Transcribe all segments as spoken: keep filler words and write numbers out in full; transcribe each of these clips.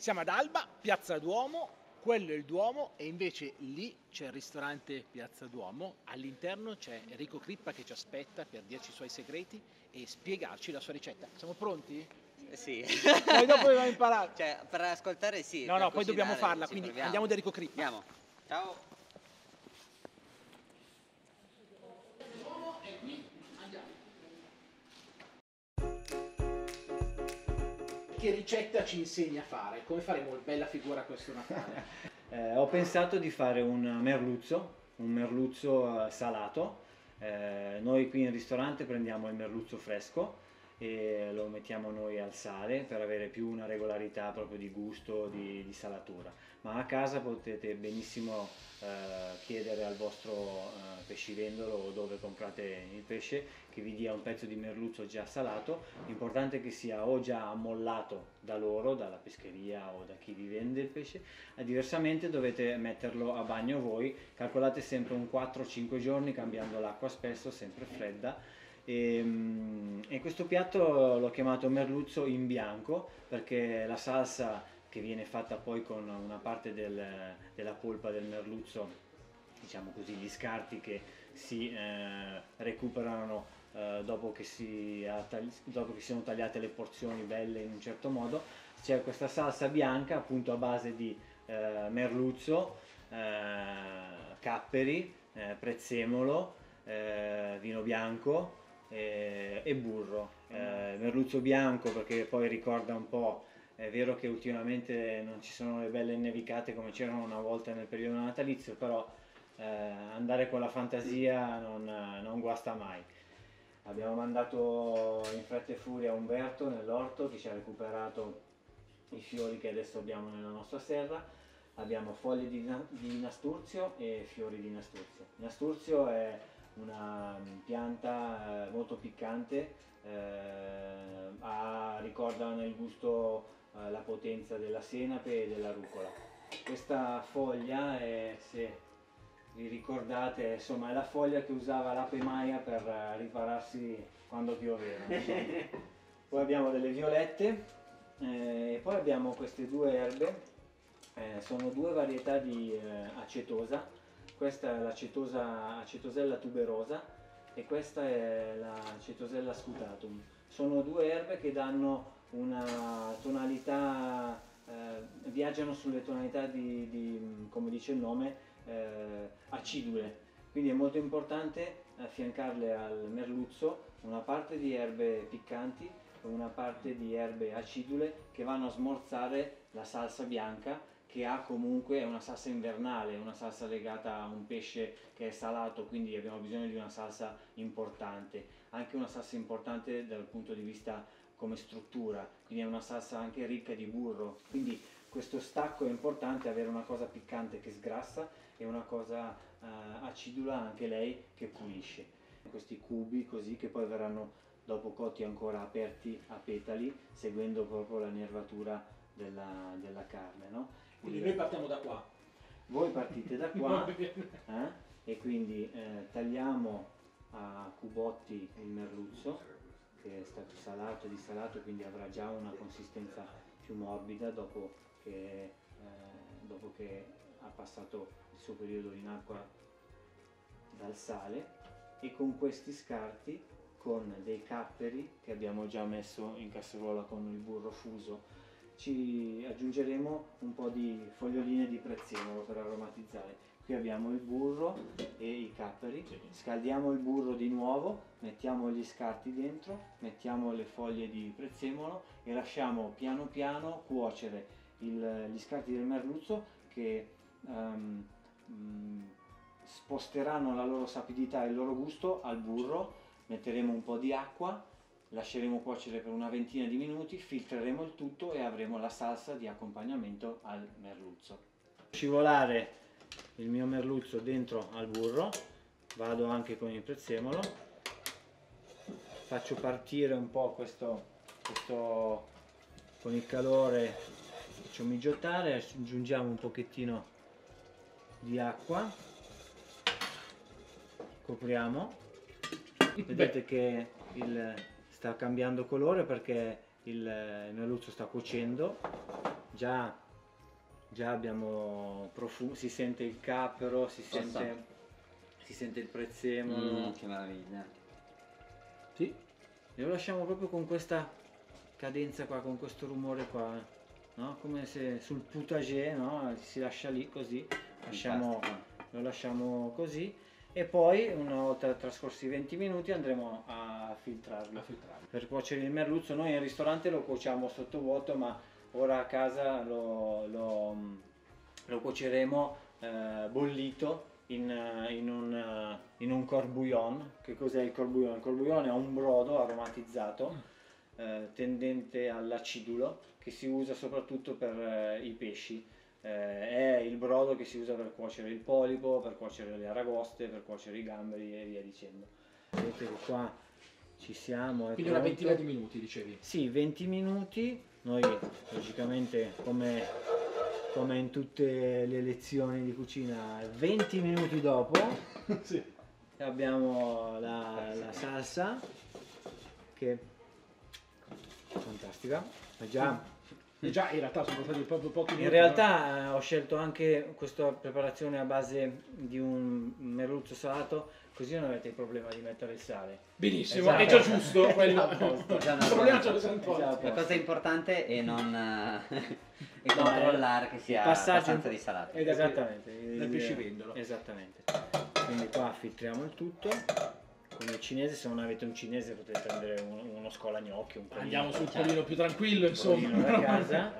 Siamo ad Alba, Piazza Duomo, quello è il Duomo e invece lì c'è il ristorante Piazza Duomo, all'interno c'è Enrico Crippa che ci aspetta per dirci i suoi segreti e spiegarci la sua ricetta. Siamo pronti? Sì. Poi dopo dobbiamo imparare. Cioè, per ascoltare sì. No, per no, poi dobbiamo cucinare farla, ci quindi proviamo. andiamo da Enrico Crippa. Andiamo. Ciao. E qui andiamo. Che ricetta ci insegna a fare? Come faremo bella figura questo Natale? eh, ho pensato di fare un merluzzo, un merluzzo eh, salato. Eh, noi qui in ristorante prendiamo il merluzzo fresco e lo mettiamo noi al sale per avere più una regolarità proprio di gusto, di, di salatura, ma a casa potete benissimo eh, chiedere al vostro eh, pescivendolo o dove comprate il pesce che vi dia un pezzo di merluzzo già salato. L'importante è che sia o già ammollato da loro, dalla pescheria o da chi vi vende il pesce, eh, diversamente dovete metterlo a bagno voi. Calcolate sempre un quattro cinque giorni cambiando l'acqua spesso, sempre fredda. E, e questo piatto l'ho chiamato merluzzo in bianco perché la salsa che viene fatta poi con una parte del, della polpa del merluzzo, diciamo così, gli scarti che si eh, recuperano eh, dopo, che si dopo che siano tagliate le porzioni belle in un certo modo. C'è questa salsa bianca appunto a base di eh, merluzzo, eh, capperi, eh, prezzemolo, eh, vino bianco e burro. Eh, merluzzo bianco perché poi ricorda un po', è vero che ultimamente non ci sono le belle nevicate come c'erano una volta nel periodo natalizio, però eh, andare con la fantasia non, non guasta mai. Abbiamo mandato in fretta e furia Umberto nell'orto che ci ha recuperato i fiori che adesso abbiamo nella nostra serra. Abbiamo foglie di, di nasturzio e fiori di nasturzio. Il nasturzio è una pianta eh, molto piccante, eh, ha, ricorda nel gusto eh, la potenza della senape e della rucola. Questa foglia è, se vi ricordate, insomma, è la foglia che usava l'ape Maia per eh, ripararsi quando pioveva. Poi abbiamo delle violette eh, e poi abbiamo queste due erbe, eh, sono due varietà di eh, acetosa. Questa è l'acetosa acetosella tuberosa e questa è l'acetosella scutatum. Sono due erbe che danno una tonalità, eh, viaggiano sulle tonalità di, di, come dice il nome, eh, acidule. Quindi è molto importante affiancarle al merluzzo una parte di erbe piccanti e una parte di erbe acidule che vanno a smorzare la salsa bianca, che ha comunque una salsa invernale, una salsa legata a un pesce che è salato, quindi abbiamo bisogno di una salsa importante, anche una salsa importante dal punto di vista come struttura, quindi è una salsa anche ricca di burro, quindi questo stacco è importante, avere una cosa piccante che sgrassa e una cosa eh, acidula anche lei che pulisce. Questi cubi così che poi verranno dopo cotti ancora aperti a petali, seguendo proprio la nervatura della, della carne, no? Quindi noi partiamo da qua. Voi partite da qua eh? E quindi eh, tagliamo a cubotti il merluzzo che è stato salato e dissalato, quindi avrà già una consistenza più morbida dopo che, eh, dopo che ha passato il suo periodo in acqua dal sale. E con questi scarti, con dei capperi che abbiamo già messo in casseruola con il burro fuso, ci aggiungeremo un po' di foglioline di prezzemolo per aromatizzare. Qui abbiamo il burro e i capperi, scaldiamo il burro di nuovo, mettiamo gli scarti dentro, mettiamo le foglie di prezzemolo e lasciamo piano piano cuocere il, gli scarti del merluzzo che um, um, sposteranno la loro sapidità e il loro gusto al burro. Metteremo un po' di acqua, lasceremo cuocere per una ventina di minuti, filtreremo il tutto e avremo la salsa di accompagnamento al merluzzo. Scivolare il mio merluzzo dentro al burro, vado anche con il prezzemolo, faccio partire un po' questo, questo con il calore, faccio migiotare, aggiungiamo un pochettino di acqua, copriamo, vedete che il sta cambiando colore perché il merluzzo sta cuocendo già, già abbiamo profumo, si sente il cappero, si sente, si sente il prezzemolo. Mm, che meraviglia. Sì, e lo lasciamo proprio con questa cadenza qua, con questo rumore qua, no? Come se sul potager, no? Si lascia lì così, lasciamo, lo lasciamo così. E poi, una volta trascorsi venti minuti, andremo a filtrarlo. A filtrarlo. Per cuocere il merluzzo, noi in ristorante lo cuociamo sottovuoto, ma ora a casa lo, lo, lo cuoceremo eh, bollito in, in, un, in un corbouillon. Che cos'è il corbouillon? Il corbouillon è un brodo aromatizzato eh, tendente all'acidulo, che si usa soprattutto per eh, i pesci. Eh, è il brodo che si usa per cuocere il polipo, per cuocere le aragoste, per cuocere i gamberi e via dicendo. Vedete che qua ci siamo. È Quindi una pronto. ventina di minuti, dicevi? Sì, venti minuti. Noi logicamente, come, come in tutte le lezioni di cucina, venti minuti dopo Sì. abbiamo la, la salsa, che è fantastica. È già E già in realtà sono passati proprio pochi In minuti. realtà eh, ho scelto anche questa preparazione a base di un merluzzo salato, così non avete il problema di mettere il sale. Benissimo, Esatto. è già giusto quello. Esatto. Già Il problema ce lo Esatto. siamo tolti. La cosa importante è non eh, e No, controllare che sia passaggio abbastanza in- di salato. Ed è Esattamente. del pescivendolo. Esattamente. Quindi qua filtriamo il tutto. Con il cinese, se non avete un cinese potete prendere un- uno scola gnocchi, un polino, Andiamo sul polino più tranquillo, insomma. polino da casa.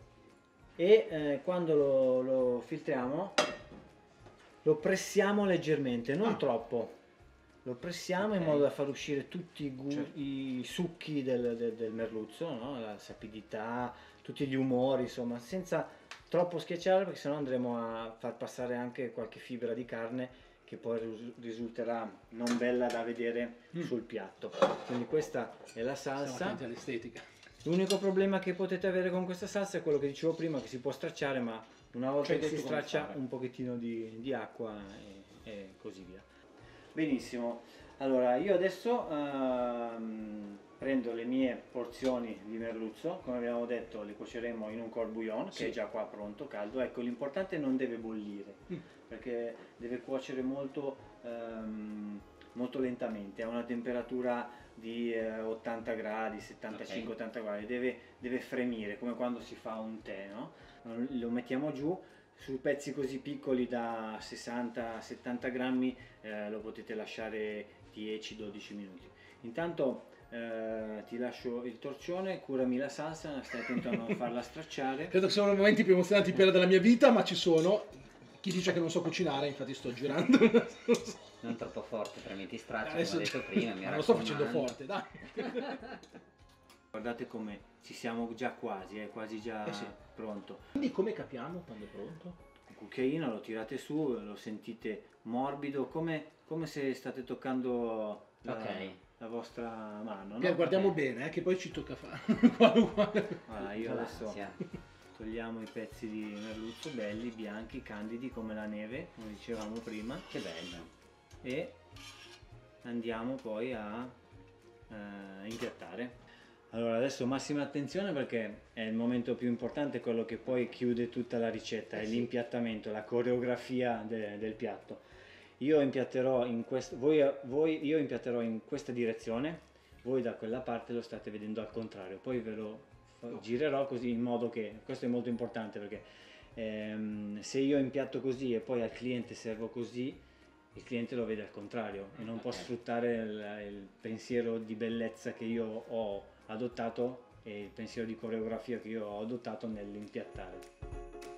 E eh, quando lo, lo filtriamo lo pressiamo leggermente, non Ah. troppo. Lo pressiamo in Ok. modo da far uscire tutti i, gu- Certo. i succhi del, del- del merluzzo, no? La sapidità, tutti gli umori, insomma, senza troppo schiacciare, perché sennò andremo a far passare anche qualche fibra di carne che poi ris- risulterà non bella da vedere Mm. sul piatto. Quindi questa è la Stiamo salsa. attenti all'estetica. L'unico problema che potete avere con questa salsa è quello che dicevo prima, che si può stracciare, ma una volta Ci hai che si detto come straccia fare. un pochettino di, di acqua e, e così via. Benissimo, allora io adesso ehm, prendo le mie porzioni di merluzzo, come abbiamo detto le cuoceremo in un corbouillon, Sì. che è già qua pronto, caldo. Ecco, l'importante non deve bollire, Mm. perché deve cuocere molto, ehm, molto lentamente, a una temperatura di eh, ottanta gradi, settantacinque ottanta gradi, deve, deve fremire, come quando si fa un tè, no? Lo mettiamo giù, su pezzi così piccoli da sessanta settanta grammi eh, lo potete lasciare dieci dodici minuti. Intanto eh, ti lascio il torcione, curami la salsa, stai attento a non farla stracciare. Credo che siano i momenti più emozionanti per della mia vita, ma ci sono. Chi dice che non so cucinare, infatti sto girando. Non troppo forte, premi ti stracci, Adesso- come ho detto prima, mi Ma lo sto facendo raccomando. forte, dai. Guardate come ci siamo già quasi, è quasi già Eh sì. pronto. Quindi come capiamo quando è pronto? Un cucchiaino lo tirate su, lo sentite morbido, come, come se state toccando la, Ok. la vostra mano, Pier, no? guardiamo Ok. bene, eh, che poi ci tocca fare. Qua uguale. Allora, io adesso L'ansia. togliamo i pezzi di merluzzo belli, bianchi, candidi come la neve, come dicevamo prima, Che bello. e andiamo poi a eh, impiattare. Allora adesso massima attenzione, perché è il momento più importante, quello che poi chiude tutta la ricetta, Eh è sì. l'impiattamento, la coreografia de- del piatto. Io impiatterò in quest- voi, voi- io impiatterò in questa direzione, voi da quella parte lo state vedendo al contrario, poi ve lo fa- girerò così, in modo che, questo è molto importante, perché ehm, se io impiatto così e poi al cliente servo così, il cliente lo vede al contrario e non può Ok. sfruttare il, il pensiero di bellezza che io ho adottato e il pensiero di coreografia che io ho adottato nell'impiattare.